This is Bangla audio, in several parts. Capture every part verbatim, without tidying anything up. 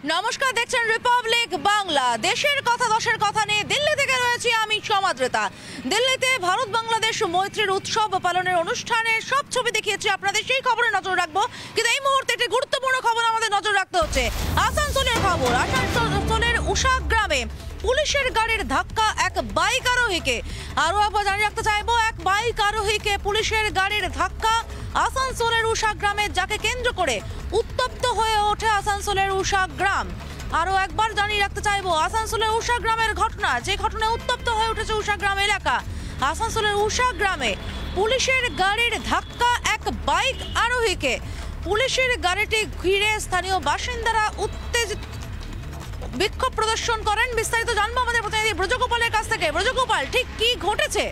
নমস্কার, দেখছেন রিপাবলিক বাংলা। দেশের কথা দশের কথা নিয়ে দিল্লি থেকে রয়েছি আমি সমাদ্রেতা। দিল্লিতে ভারত বাংলাদেশ মৈত্রীর উৎসব পালনের অনুষ্ঠানের সব ছবি দেখিয়েছি আপনাদের, সেই খবরে নজর রাখবো। কিন্তু এই মুহূর্তে একটি গুরুত্বপূর্ণ খবর আমাদের নজর রাখতে হচ্ছে। আসানসোলের খবর। আসানসোলের উষা গ্রামে পুলিশের গাড়ির ধাক্কা এক বাইক আরোহীকে। আরো একবার জানিয়ে রাখতে চাইবো, এক বাইক আরোহীকে পুলিশের গাড়ির ধাক্কা আসানসোলের উষা গ্রামে, যাকে কেন্দ্র করে উত্তপ্ত হয়ে ওঠে আসানসোলের উষা গ্রাম। আরো একবার জানিয়ে রাখতে চাইবো, আসানসোলের উষা গ্রামের ঘটনা, যে ঘটনায় উত্তপ্ত হয়ে উঠেছে উষা গ্রাম এলাকা। আসানসোলের উষা গ্রামে পুলিশের গাড়ির ধাক্কা এক বাইক আরোহীকে। পুলিশের গাড়িটি ঘিরে স্থানীয় বাসিন্দারা উত্তেজিত বিক্ষোভ প্রদর্শন করেন। বিস্তারিত জানবো আমাদের প্রতিনিধি ব্রজগোপালের কাছ থেকে। ব্রজগোপাল, ঠিক কি ঘটেছে?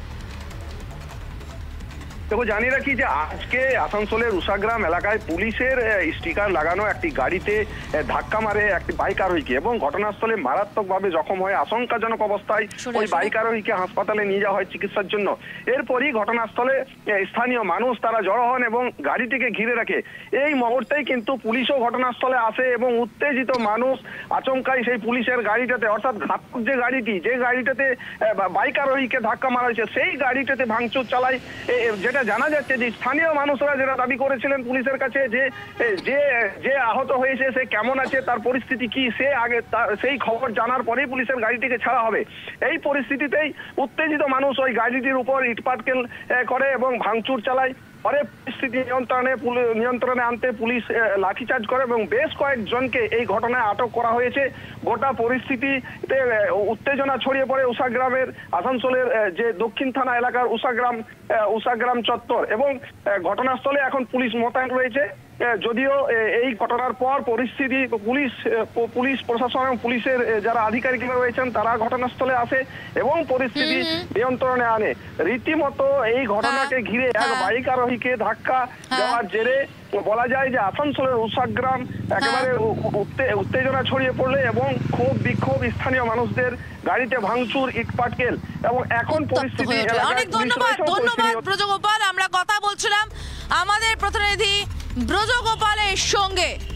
দেখো, জানিয়ে রাখি যে আজকে আসানসোলের উষাগ্রাম এলাকায় পুলিশের স্টিকার লাগানো একটি গাড়িতে ধাক্কা মারে একটি বাইক আরোহীকে এবং ঘটনাস্থলে মারাত্মকভাবে জখম হয়ে আশঙ্কাজনক অবস্থায় ওই বাইক আরোহীকে হাসপাতালে নিয়ে যাওয়া হয় চিকিৎসার জন্য। এরপরই ঘটনাস্থলে স্থানীয় মানুষ তারা জড়ো হন এবং গাড়িটিকে ঘিরে রাখে। এই মুহূর্তেই কিন্তু পুলিশও ঘটনাস্থলে আসে এবং উত্তেজিত মানুষ আচমকাই সেই পুলিশের গাড়িটাতে, অর্থাৎ ঘাতক যে গাড়িটি, যে গাড়িটাতে বাইক আরোহীকে ধাক্কা মারা হয়েছে, সেই গাড়িটাতে ভাঙচুর চালায়। যেটা জানা যাচ্ছে যে স্থানীয় মানুষরা যেটা দাবি করেছিলেন পুলিশের কাছে যে যে যে আহত হয়েছে সে কেমন আছে, তার পরিস্থিতি কি, সে আগে সেই খবর জানার পরেই পুলিশের গাড়িটিকে ছাড়া হবে। এই পরিস্থিতিতেই উত্তেজিত মানুষ ওই গাড়িটির উপর ইটপাটকেল করে এবং ভাঙচুর চালায়। পরে পরিস্থিতি নিয়ন্ত্রণে নিয়ন্ত্রণে আনতে পুলিশ লাঠিচার্জ করে এবং বেশ কয়েকজনকে এই ঘটনায় আটক করা হয়েছে। গোটা পরিস্থিতিতে উত্তেজনা ছড়িয়ে পড়ে উষাগ্রামের, আসানসোলের যে দক্ষিণ থানা এলাকার উষাগ্রাম উষাগ্রাম চত্বর, এবং ঘটনাস্থলে এখন পুলিশ মোতায়েন রয়েছে। যদিও এই ঘটনার পর পরিস্থিতি পুলিশ পুলিশ প্রশাসন এবং পুলিশের যারা আধিকারিকরা রয়েছেন তারা ঘটনাস্থলে আসে এবং পরিস্থিতি নিয়ন্ত্রণে আনে। রীতিমতো এই ঘটনাকে ঘিরে এক বাইক আরোহীকে ধাক্কা দেওয়ার জেরে বলা যায় যে আসানসোলের উষাগ্রাম একেবারে উত্তেজনা ছড়িয়ে পড়লে এবং ক্ষোভ বিক্ষোভ স্থানীয় মানুষদের, গাড়িতে ভাঙচুর, ইটপাটকেল, এবং এখন পরিস্থিতি। অনেক ধন্যবাদ ধন্যবাদ ব্রজগোপাল। আমরা কথা বলছিলাম আমাদের প্রতিনিধি ব্রজগোপালের সঙ্গে।